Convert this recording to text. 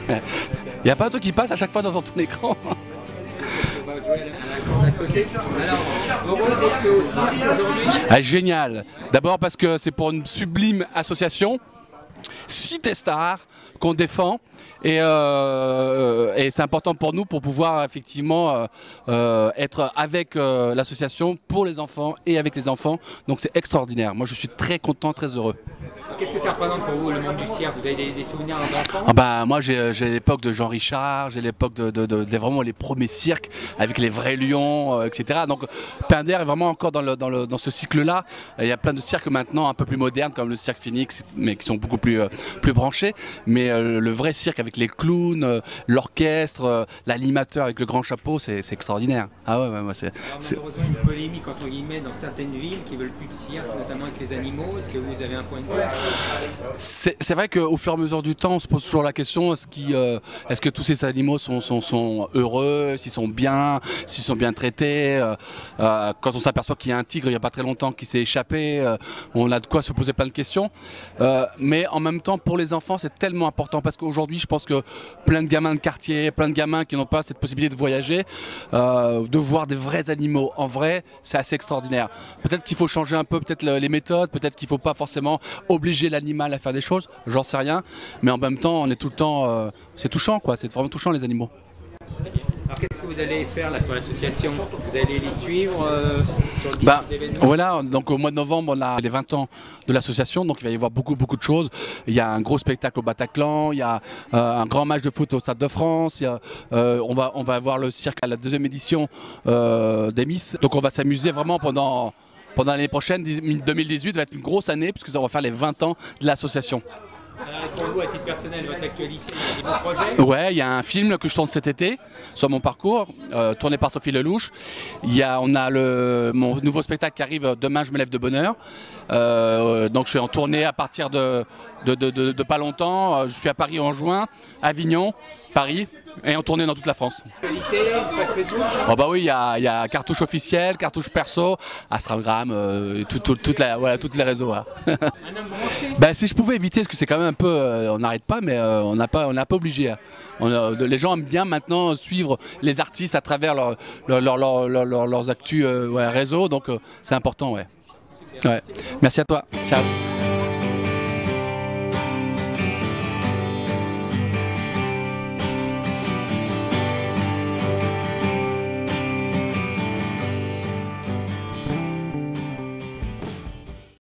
Il n'y a pas un truc qui passe à chaque fois devant ton écran. Ah, génial. D'abord parce que c'est pour une sublime association, Cité Star, qu'on défend. Et c'est important pour nous pour pouvoir effectivement être avec l'association pour les enfants et avec les enfants. Donc c'est extraordinaire. Moi je suis très content, très heureux. Qu'est-ce que ça représente pour vous le monde du cirque? Vous avez des souvenirs d'enfants? Ah bah, moi j'ai l'époque de Jean Richard, j'ai l'époque de vraiment les premiers cirques avec les vrais lions, etc. Donc Pinder est vraiment encore dans ce cycle-là. Il y a plein de cirques maintenant un peu plus modernes comme le cirque Phoenix, mais qui sont beaucoup plus branchés. Mais le vrai cirque avec les clowns, l'orchestre, l'animateur avec le grand chapeau, c'est extraordinaire. Ah ouais, c'est... Malheureusement une polémique entre guillemets dans certaines villes qui veulent plus de cirque, notamment avec les animaux. Est-ce que vous avez un point de vue? C'est vrai qu'au fur et à mesure du temps, on se pose toujours la question, est-ce que tous ces animaux sont heureux, s'ils sont bien traités. Quand on s'aperçoit qu'il y a un tigre il n'y a pas très longtemps qui s'est échappé, on a de quoi se poser plein de questions. Mais en même temps, pour les enfants, c'est tellement important parce qu'aujourd'hui, je pense que plein de gamins de quartier, plein de gamins qui n'ont pas cette possibilité de voyager, de voir des vrais animaux en vrai, c'est assez extraordinaire. Peut-être qu'il faut changer un peu les méthodes, peut-être qu'il ne faut pas forcément obliger l'animal à faire des choses, j'en sais rien, mais en même temps on est tout le temps, c'est touchant quoi, c'est vraiment touchant les animaux. Alors qu'est-ce que vous allez faire là sur l'association? Vous allez les suivre sur Bah, événements? voilà, donc au mois de novembre on a les 20 ans de l'association, donc il va y avoir beaucoup de choses. Il y a un gros spectacle au Bataclan, il y a un grand match de foot au Stade de France, il y a, on va avoir le cirque à la deuxième édition des Miss, donc on va s'amuser vraiment pendant l'année prochaine. 2018 va être une grosse année puisque ça va faire les 20 ans de l'association. Pour vous, à titre personnel, votre actualité, il y a des projets? Ouais, il y a un film que je tourne cet été sur mon parcours, tourné par Sophie Lelouch. On a mon nouveau spectacle qui arrive demain, je me lève de bonne heure. Donc je suis en tournée à partir de pas longtemps. Je suis à Paris en juin, Avignon, Paris, et en tournée dans toute la France. Oh bah oui, il y a cartouche officielle, cartouche perso, Instagram, toutes les réseaux. Hein. Bah, si je pouvais éviter, parce que c'est quand même un peu, on n'arrête pas, mais on n'a pas obligé. Hein. Les gens aiment bien maintenant suivre les artistes à travers leurs actus réseaux, donc c'est important. Ouais. Merci à toi. Ciao.